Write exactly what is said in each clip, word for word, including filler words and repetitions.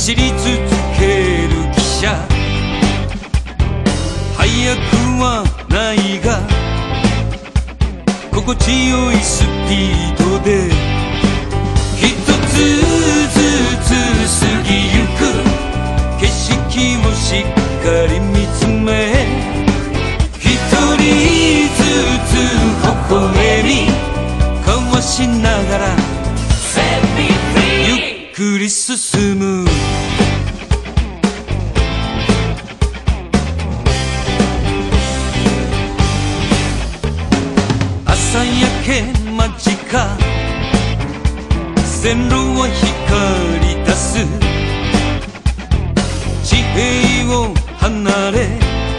走り続ける汽車、速くはないが心地よいスピードで一つずつ過ぎゆく景色をしっかり見つめ、一人ずつ微笑み交わしながらゆっくり進む。朝焼け間近、線路は光り出す。地平を離れ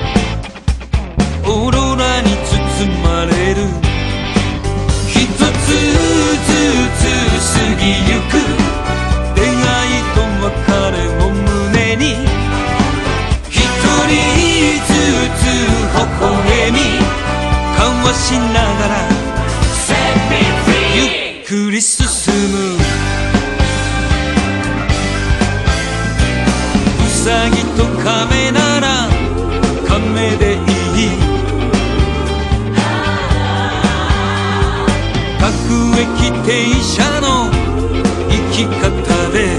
オーロラに包まれる。一つずつ過ぎゆく出会いと別れを胸に、一人ずつ微笑み交わしながらゆっくり進む。うさぎと亀なら亀でいい。各駅停車の生き方で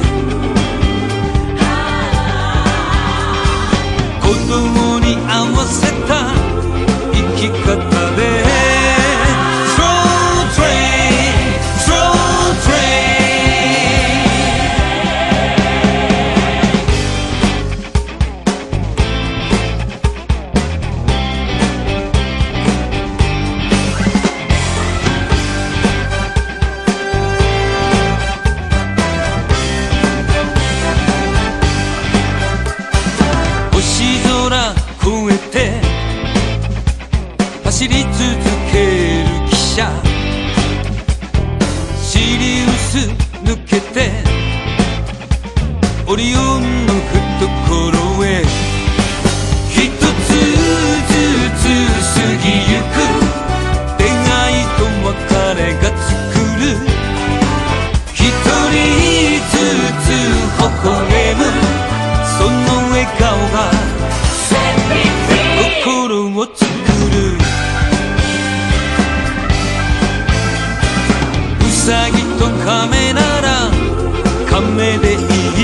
子供に合わせた生き方で越えて走り続ける汽車、シリウス抜けてオリオンの懐へ一つずつ過ぎゆく出会いと別れが作る。一人ずつ微笑むその笑顔が心を作る。うさぎと亀なら亀でいい。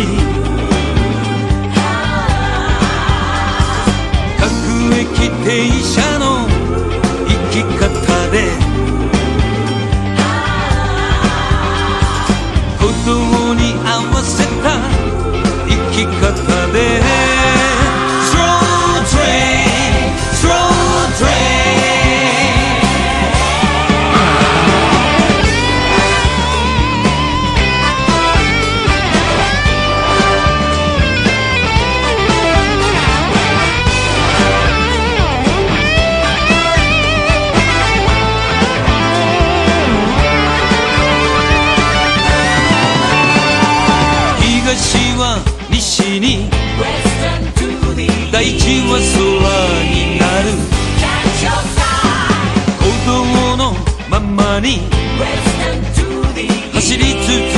各駅停車の生き方で子供に合わせた生き方で東は西に大地は空になる。鼓動のままに走り続